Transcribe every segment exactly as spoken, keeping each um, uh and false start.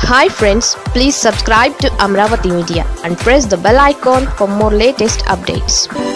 Hi friends, please subscribe to Amaravathi Media and press the bell icon for more latest updates.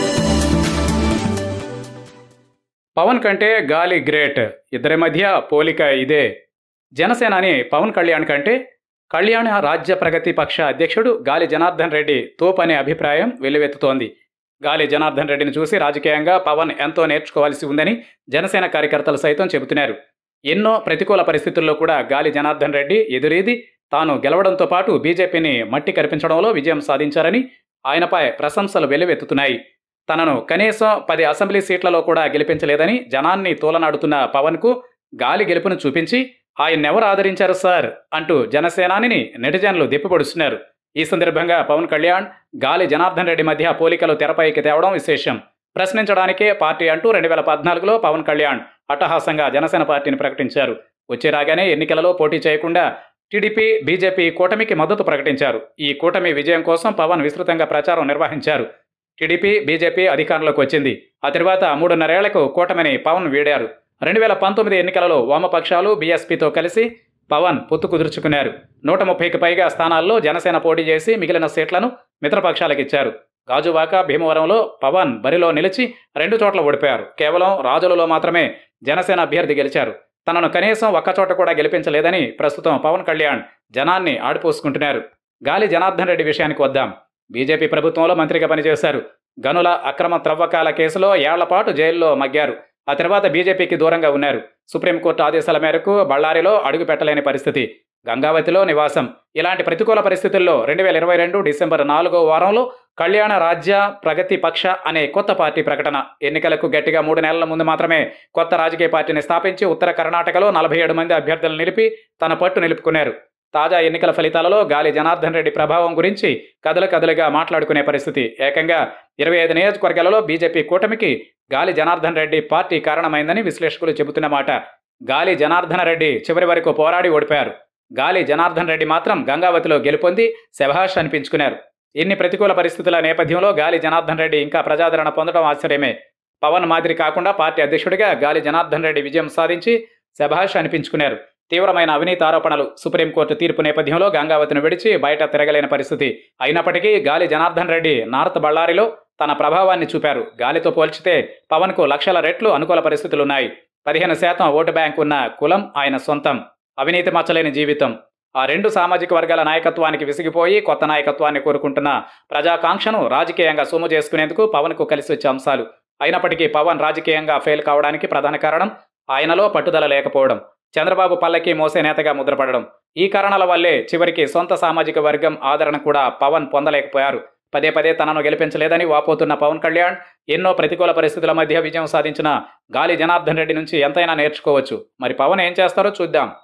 Pawan కంటే గాలి great, ఇద్దరి మధ్య పోలిక ఇదే. జనసేనాని పవన్ కళ్యాణ్ కంటే కళ్యాణ రాజ్య ప్రగతి పక్ష అధ్యక్షుడు గాలి జనార్దన్ రెడ్డి తోపు అనే అభిప్రాయం వెల్లువెత్తుతోంది. గాలి జనార్దన్ రెడ్డిని చూసి రాజకీయంగా పవన్ ఎంతో నేర్చుకోవాల్సి ఉందని జనసేన కార్యకర్తలు సైతం చెబుతున్నారు. ఎన్నో ప్రతికూల పరిస్థితుల్లో కూడా గాలి జనార్దన్ రెడ్డి ఎదురీది తాను గెలవడంతో పాటు బీజేపీని మట్టి కరిపించడంలో విజయం సాధించారని ఆయనపై ప్రశంసలు వెల్లువెత్తుతున్నాయి. తనను కనీసం పది అసెంబ్లీ సీట్లలో కూడా గెలిపించలేదని జనాన్ని తోలనాడుతున్న పవన్కు గాలి గెలుపును చూపించి ఆయన్నెవరు ఆదరించారు సార్ అంటూ జనసేనానిని నెటిజన్లు దెప్పిపొడుస్తున్నారు. ఈ సందర్భంగా పవన్ కళ్యాణ్ గాలి జనార్దన్ రెడ్డి మధ్య పోలికలు తెరపైకి తేవడం విశేషం. ప్రశ్నించడానికే పార్టీ అంటూ రెండు వేల పద్నాలుగులో పవన్ కళ్యాణ్ అట్టహాసంగా జనసేన పార్టీని ప్రకటించారు. వచ్చే రాగానే ఎన్నికలలో పోటీ చేయకుండా టీడీపీ బీజేపీ కూటమికి మద్దతు ప్రకటించారు. ఈ కూటమి విజయం కోసం పవన్ విస్తృతంగా ప్రచారం నిర్వహించారు. టీడీపీ బీజేపీ అధికారంలోకి వచ్చింది. ఆ తర్వాత మూడున్నరేళ్లకు కూటమిని పవన్ వీడారు. రెండు వేల పంతొమ్మిది ఎన్నికలలో వామపక్షాలు బీఎస్పీతో కలిసి పవన్ పొత్తు కుదుర్చుకున్నారు. నూట ముప్పైకి పైగా స్థానాల్లో జనసేన పోటీ చేసి మిగిలిన సీట్లను మిత్రపక్షాలకు ఇచ్చారు. గాజువాక భీమవరంలో పవన్ బరిలో నిలిచి రెండు చోట్ల ఓడిపోయారు. కేవలం రాజులలో మాత్రమే జనసేన అభ్యర్థి గెలిచారు. తనను కనీసం ఒక్కచోట కూడా గెలిపించలేదని ప్రస్తుతం పవన్ కళ్యాణ్ జనాన్ని ఆడిపోసుకుంటున్నారు. గాలి జనార్దన్ రెడ్డి విషయానికి వద్దాం. బీజేపీ ప్రభుత్వంలో మంత్రిగా పనిచేశారు. గనుల అక్రమ త్రవ్వకాల కేసులో ఏళ్లపాటు జైల్లో మగ్గారు. ఆ తర్వాత బీజేపీకి దూరంగా ఉన్నారు. సుప్రీంకోర్టు ఆదేశాల మేరకు బళ్ళారిలో అడుగు పెట్టలేని పరిస్థితి, గంగావతిలో నివాసం. ఇలాంటి ప్రతికూల పరిస్థితుల్లో రెండు వేల ఇరవై రెండు డిసెంబర్ నాలుగో వారంలో కళ్యాణ రాజ్య ప్రగతి పక్ష అనే కొత్త పార్టీ ప్రకటన. ఎన్నికలకు గట్టిగా మూడు నెలల ముందు మాత్రమే కొత్త రాజకీయ పార్టీని స్థాపించి ఉత్తర కర్ణాటకలో నలభై ఏడు మంది అభ్యర్థులను నిలిపి తన పట్టు నిలుపుకున్నారు. తాజా ఎన్నికల ఫలితాలలో గాలి జనార్దన్ రెడ్డి ప్రభావం గురించి కదలు కదలుగా మాట్లాడుకునే పరిస్థితి. ఏకంగా ఇరవై ఐదు నియోజకవర్గాలలో బీజేపీ కూటమికి గాలి జనార్దన్ రెడ్డి పార్టీ కారణమైందని విశ్లేషకులు చెబుతున్న మాట. గాలి జనార్దన్ రెడ్డి చివరి వరకు పోరాడి ఓడిపోయారు. గాలి జనార్దన్ రెడ్డి మాత్రం గంగావతిలో గెలుపొంది శభాష్ అనిపించుకున్నారు. ఇన్ని ప్రతికూల పరిస్థితుల నేపథ్యంలో గాలి జనార్దన్ రెడ్డి ఇంకా ప్రజాదరణ పొందడం ఆశ్చర్యమే. పవన్ మాదిరి కాకుండా పార్టీ అధ్యక్షుడిగా గాలి జనార్దన్ రెడ్డి విజయం సాధించి శభాష్ అనిపించుకున్నారు. తీవ్రమైన అవినీతి ఆరోపణలు, సుప్రీంకోర్టు తీర్పు నేపథ్యంలో గంగావతిని విడిచి బయట తిరగలేని పరిస్థితి. అయినప్పటికీ గాలి జనార్దన్ రెడ్డి నార్త్ బళ్ళారిలో తన ప్రభావాన్ని చూపారు. గాలితో పోల్చితే పవన్కు లక్షల రెట్లు అనుకూల పరిస్థితులున్నాయి. పదిహేను శాతం ఓటు బ్యాంక్ ఉన్న కులం ఆయన సొంతం. అవినీతి మచ్చలేని జీవితం. ఆ రెండు సామాజిక వర్గాల నాయకత్వానికి విసిగిపోయి కొత్త నాయకత్వాన్ని కోరుకుంటున్న ప్రజాకాంక్షను రాజకీయంగా సొమ్ము చేసుకునేందుకు పవన్కు కలిసి వచ్చే అంశాలు. అయినప్పటికీ పవన్ రాజకీయంగా ఫెయిల్ కావడానికి ప్రధాన కారణం ఆయనలో పట్టుదల లేకపోవడం, చంద్రబాబు పల్లకి మోసే నేతగా ముద్రపడడం. ఈ కారణాల వల్లే చివరికి సొంత సామాజిక వర్గం ఆదరణ కూడా పవన్ పొందలేకపోయారు. పదే పదే తనను గెలిపించలేదని వాపోతున్న పవన్ కళ్యాణ్ ఎన్నో ప్రతికూల పరిస్థితుల మధ్య విజయం సాధించిన గాలి జనార్దన్ రెడ్డి నుంచి ఎంతైనా నేర్చుకోవచ్చు. మరి పవన్ ఏం చేస్తారో చూద్దాం.